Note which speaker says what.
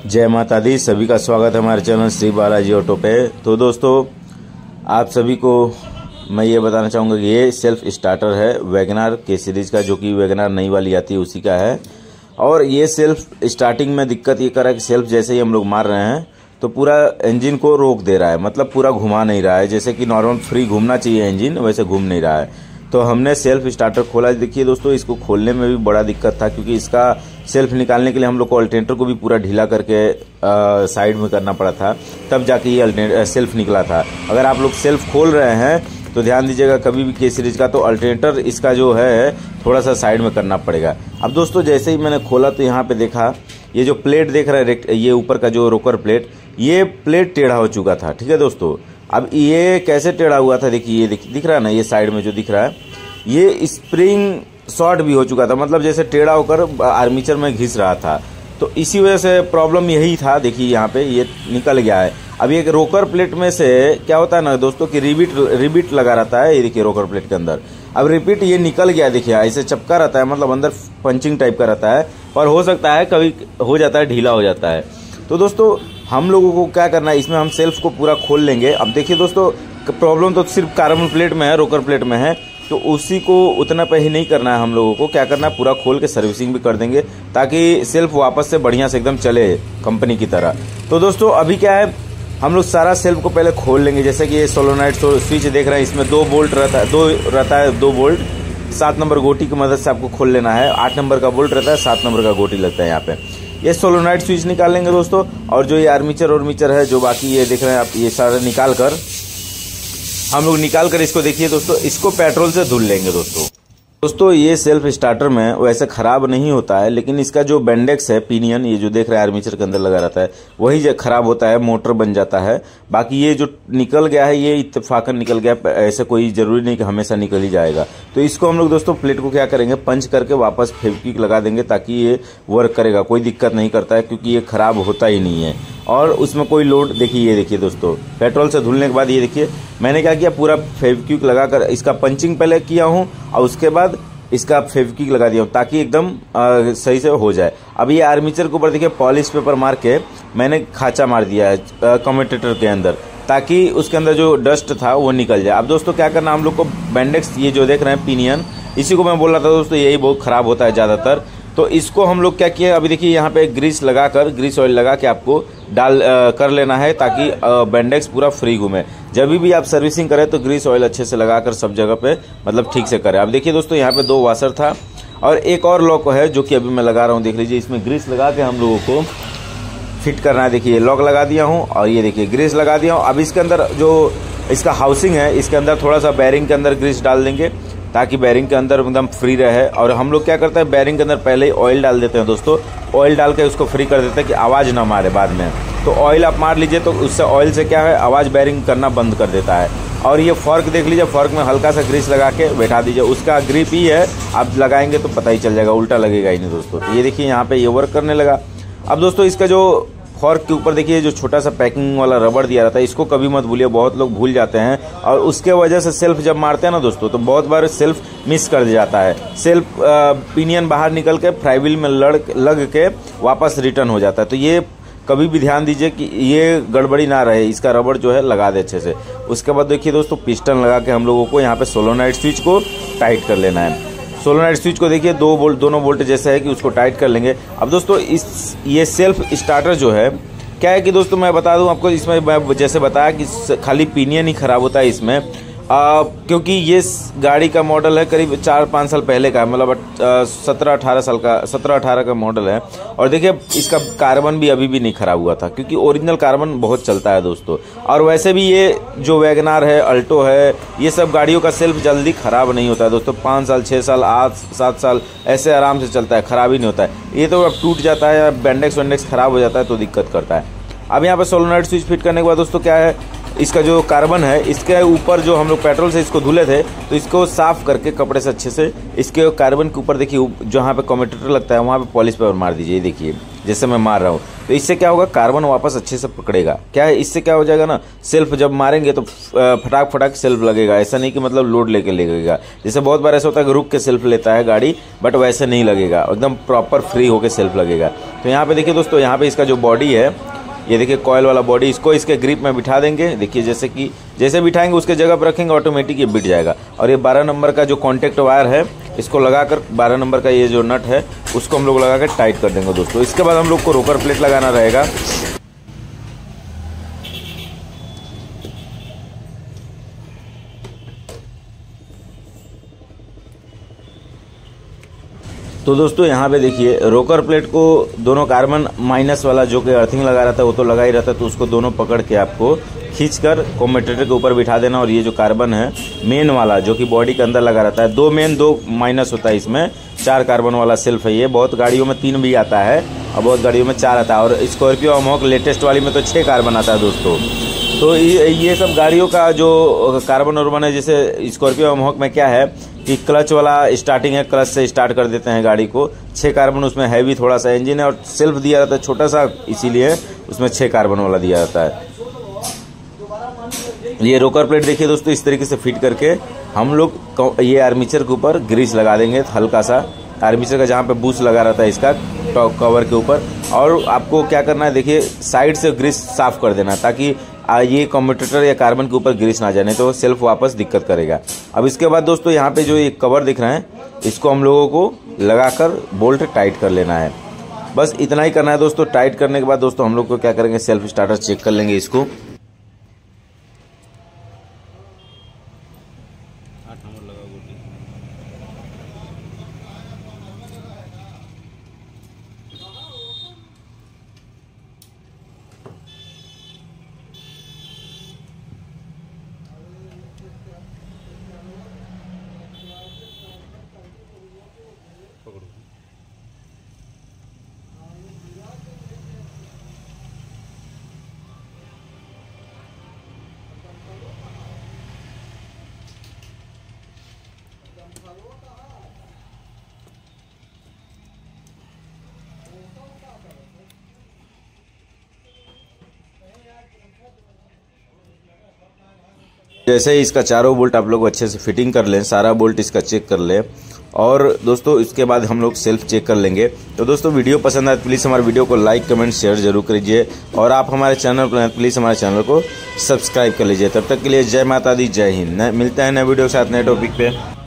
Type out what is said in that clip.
Speaker 1: जय माता दी। सभी का स्वागत है हमारे चैनल श्री बालाजी ऑटो पे। तो दोस्तों आप सभी को मैं ये बताना चाहूँगा कि ये सेल्फ स्टार्टर है वैगनार के सीरीज़ का, जो कि वैगनार नई वाली आती है उसी का है। और ये सेल्फ स्टार्टिंग में दिक्कत ये कर रहा है कि सेल्फ जैसे ही हम लोग मार रहे हैं तो पूरा इंजन को रोक दे रहा है, मतलब पूरा घुमा नहीं रहा है। जैसे कि नॉर्मल फ्री घूमना चाहिए इंजन, वैसे घूम नहीं रहा है। तो हमने सेल्फ स्टार्टर खोला। देखिए दोस्तों, इसको खोलने में भी बड़ा दिक्कत था, क्योंकि इसका सेल्फ निकालने के लिए हम लोग को अल्टरनेटर को भी पूरा ढीला करके साइड में करना पड़ा था, तब जाके ये सेल्फ निकला था। अगर आप लोग सेल्फ खोल रहे हैं तो ध्यान दीजिएगा, कभी भी के सीरीज का तो अल्टरनेटर इसका जो है थोड़ा सा साइड में करना पड़ेगा। अब दोस्तों जैसे ही मैंने खोला तो यहाँ पे देखा, ये जो प्लेट देख रहे हैं, ये ऊपर का जो रोकर प्लेट, ये प्लेट टेढ़ा हो चुका था। ठीक है दोस्तों, अब ये कैसे टेढ़ा हुआ था, देखिए ये दिख रहा है ना, ये साइड में जो दिख रहा है, ये स्प्रिंग शॉर्ट भी हो चुका था, मतलब जैसे टेढ़ा होकर आर्मीचर में घिस रहा था। तो इसी वजह से प्रॉब्लम यही था। देखिए यहाँ पे ये निकल गया है। अब ये रोकर प्लेट में से क्या होता है ना दोस्तों कि रिबिट लगा रहता है, ये देखिए रोकर प्लेट के अंदर। अब रिपीट ये निकल गया, देखिए ऐसे चपका रहता है, मतलब अंदर पंचिंग टाइप का रहता है, और हो सकता है कभी हो जाता है ढीला हो जाता है। तो दोस्तों हम लोगों को क्या करना है, इसमें हम सेल्फ को पूरा खोल लेंगे। अब देखिए दोस्तों, प्रॉब्लम तो सिर्फ कार्बन प्लेट में है, रोकर प्लेट में है, तो उसी को उतना पे ही नहीं करना है। हम लोगों को क्या करना है, पूरा खोल के सर्विसिंग भी कर देंगे, ताकि सेल्फ वापस से बढ़िया से एकदम चले कंपनी की तरह। तो दोस्तों अभी क्या है, हम लोग सारा सेल्फ को पहले खोल लेंगे। जैसे कि ये सोलोनाइट स्विच देख रहे हैं, इसमें 2 बोल्ट रहता है 2 बोल्ट 7 नंबर गोटी की मदद से आपको खोल लेना है। 8 नंबर का बोल्ट रहता है, 7 नंबर का गोटी लगता है यहाँ पे। ये सोलोनाइट स्विच निकाल लेंगे दोस्तों, और जो ये आर्मीचर है जो बाकी ये देख रहे हैं आप, ये सारा निकाल कर इसको देखिए दोस्तों, इसको पेट्रोल से धुल लेंगे दोस्तों ये सेल्फ स्टार्टर में वैसे खराब नहीं होता है, लेकिन इसका जो बेंडेक्स है पिनियन, ये जो देख रहे हैं आर्मीचर के अंदर लगा रहता है, वही जो खराब होता है, मोटर बन जाता है। बाकी ये जो निकल गया है, ये इत्तेफाकन निकल गया, ऐसे कोई जरूरी नहीं कि हमेशा निकल ही जाएगा। तो इसको हम लोग दोस्तों प्लेट को क्या करेंगे, पंच करके वापस फेविक्विक लगा देंगे, ताकि ये वर्क करेगा, कोई दिक्कत नहीं करता है, क्योंकि ये खराब होता ही नहीं है और उसमें कोई लोड। देखिए ये देखिए दोस्तों, पेट्रोल से धुलने के बाद ये देखिए मैंने क्या किया, पूरा फेविक्विक लगाकर इसका पंचिंग पहले किया हूँ, और उसके बाद इसका फेविक्विक लगा दिया हूँ, ताकि एकदम सही से हो जाए। अब ये आर्मीचर के ऊपर देखिए पॉलिश पेपर मार के मैंने खाचा मार दिया है कम्यूटेटर के अंदर, ताकि उसके अंदर जो डस्ट था वो निकल जाए। अब दोस्तों क्या करना, हम लोग को बेंडेक्स, ये जो देख रहे हैं पिनियन, इसी को मैं बोल रहा था दोस्तों, यही बहुत खराब होता है ज़्यादातर। तो इसको हम लोग क्या किए, अभी देखिए यहाँ पे ग्रीस ऑयल लगा के आपको कर लेना है, ताकि बेंडेक्स पूरा फ्री घूमे। जब भी आप सर्विसिंग करें तो ग्रीस ऑयल अच्छे से लगाकर सब जगह पे मतलब ठीक से करें। अब देखिए दोस्तों, यहाँ पे 2 वाशर था और एक और लॉक है, जो कि अभी मैं लगा रहा हूँ। देख लीजिए, इसमें ग्रीस लगा के हम लोगों को फिट करना है। देखिए लॉक लगा दिया हूँ, और ये देखिए ग्रीस लगा दिया हूँ। अब इसके अंदर जो इसका हाउसिंग है, इसके अंदर थोड़ा सा बैरिंग के अंदर ग्रीस डाल देंगे, ताकि बैरिंग के अंदर एकदम फ्री रहे। और हम लोग क्या करते हैं, बैरिंग के अंदर पहले ही ऑयल डाल देते हैं दोस्तों, ऑयल डाल के उसको फ्री कर देते हैं कि आवाज़ ना मारे बाद में। तो ऑयल आप मार लीजिए, तो उससे ऑयल से क्या है, आवाज़ बैरिंग करना बंद कर देता है। और ये फॉर्क देख लीजिए, फॉर्क में हल्का सा ग्रीस लगा के बैठा दीजिए, उसका ग्रिप ही है, आप लगाएंगे तो पता ही चल जाएगा, उल्टा लगेगा ही नहीं दोस्तों। तो ये देखिए यहाँ पे ये वर्क करने लगा। अब दोस्तों इसका जो फॉर्क के ऊपर देखिए जो छोटा सा पैकिंग वाला रबड़ दिया रहता है, इसको कभी मत भूलिए, बहुत लोग भूल जाते हैं, और उसके वजह से सेल्फ जब मारते हैं ना दोस्तों, तो बहुत बार सेल्फ मिस कर जाता है। सेल्फ पिनियन बाहर निकल के फ्राईव्हील में लग के वापस रिटर्न हो जाता है। तो ये कभी भी ध्यान दीजिए कि ये गड़बड़ी ना रहे, इसका रबड़ जो है लगा दे अच्छे से। उसके बाद देखिए दोस्तों, पिस्टन लगा के हम लोगों को यहाँ पे सोलोनाइट स्विच को टाइट कर लेना है। सोलोनाइट स्विच को देखिए दोनों बोल्ट जैसा है कि उसको टाइट कर लेंगे। अब दोस्तों ये सेल्फ स्टार्टर जो है, क्या है कि दोस्तों मैं बता दूं आपको, इसमें मैं जैसे बताया कि खाली पिनियन ही खराब होता है इसमें, क्योंकि ये गाड़ी का मॉडल है करीब 4-5 साल पहले का, मतलब 17-18 का मॉडल है। और देखिए इसका कार्बन भी अभी भी नहीं खराब हुआ था, क्योंकि ओरिजिनल कार्बन बहुत चलता है दोस्तों। और वैसे भी ये जो वैगनार है, अल्टो है, ये सब गाड़ियों का सेल्फ जल्दी खराब नहीं होता है दोस्तों। 5 साल 6 साल 8-7 साल ऐसे आराम से चलता है, खराब ही नहीं होता है। ये तो अब टूट जाता है या बेंडेक्स खराब हो जाता है तो दिक्कत करता है। अब यहाँ पर सोलोनाइट स्विच फिट करने के बाद दोस्तों क्या है, इसका जो कार्बन है, इसके ऊपर जो हम लोग पेट्रोल से इसको धुले थे, तो इसको साफ करके कपड़े से अच्छे से इसके कार्बन के ऊपर देखिए जहाँ पे कम्यूटेटर लगता है वहाँ पे पॉलिश पेपर मार दीजिए। देखिए जैसे मैं मार रहा हूँ। तो इससे क्या होगा, कार्बन वापस अच्छे से पकड़ेगा। क्या है, इससे क्या हो जाएगा ना, सेल्फ जब मारेंगे तो फटाक फटाक सेल्फ लगेगा। ऐसा नहीं कि मतलब लोड लेके लगेगा। जैसे बहुत बार ऐसा होता है कि रुक के सेल्फ लेता है गाड़ी, बट वैसे नहीं लगेगा, एकदम प्रॉपर फ्री होके सेल्फ लगेगा। तो यहाँ पे देखिए दोस्तों, यहाँ पे इसका जो बॉडी है, ये देखिए कॉयल वाला बॉडी, इसको इसके ग्रिप में बिठा देंगे। देखिए जैसे बिठाएंगे उसके जगह पर रखेंगे, ऑटोमेटिक ये बिठ जाएगा। और ये 12 नंबर का जो कॉन्टेक्ट वायर है, इसको लगाकर 12 नंबर का ये जो नट है उसको हम लोग लगा कर टाइट कर देंगे दोस्तों। इसके बाद हम लोग को रोकर प्लेट लगाना रहेगा। तो दोस्तों यहाँ पे देखिए रोकर प्लेट को दोनों कार्बन माइनस वाला जो कि अर्थिंग लगा रहता है वो तो लगा ही रहता है, तो उसको दोनों पकड़ के आपको खींचकर कम्यूटेटर के ऊपर बिठा देना। और ये जो कार्बन है मेन वाला जो कि बॉडी के अंदर लगा रहता है, 2 मेन 2 माइनस होता है, इसमें 4 कार्बन वाला सेल्फ है। ये बहुत गाड़ियों में 3 भी आता है और बहुत गाड़ियों में 4 आता है, और स्कॉर्पियो अमोक लेटेस्ट वाली में तो 6 कार्बन आता है दोस्तों। तो ये सब गाड़ियों का जो कार्बन वार्बन है, जैसे स्कॉर्पियो अमोक में क्या है कि क्लच वाला स्टार्टिंग है, क्लच से स्टार्ट कर देते हैं गाड़ी को। 6 कार्बन उसमें हैवी थोड़ा सा इंजन है, और सेल्फ दिया जाता है छोटा सा, इसीलिए उसमें 6 कार्बन वाला दिया जाता है। ये रोकर प्लेट देखिए दोस्तों, इस तरीके से फिट करके हम लोग ये आर्मीचर के ऊपर ग्रीस लगा देंगे हल्का सा, आर्मीचर का जहाँ पे बूस लगा रहता है इसका टॉप कवर के ऊपर। और आपको क्या करना है, देखिए साइड से ग्रीस साफ कर देना, ताकि ये कम्यूटेटर या कार्बन के ऊपर ग्रीस ना जाने, तो सेल्फ वापस दिक्कत करेगा। अब इसके बाद दोस्तों यहाँ पे जो ये कवर दिख रहा है, इसको हम लोगों को लगाकर बोल्ट टाइट कर लेना है। बस इतना ही करना है दोस्तों। टाइट करने के बाद दोस्तों हम लोग को क्या करेंगे, सेल्फ स्टार्टर चेक कर लेंगे इसको। जैसे ही इसका चारों बोल्ट आप लोग अच्छे से फिटिंग कर लें, सारा बोल्ट इसका चेक कर लें, और दोस्तों इसके बाद हम लोग सेल्फ चेक कर लेंगे। तो दोस्तों वीडियो पसंद आए प्लीज़ हमारे वीडियो को लाइक कमेंट शेयर जरूर कीजिए, और आप हमारे चैनल पर प्लीज़ हमारे चैनल को सब्सक्राइब कर लीजिए। तब तक के लिए जय माता दी, जय हिंद। मिलते हैं नए वीडियो के साथ नए टॉपिक पे।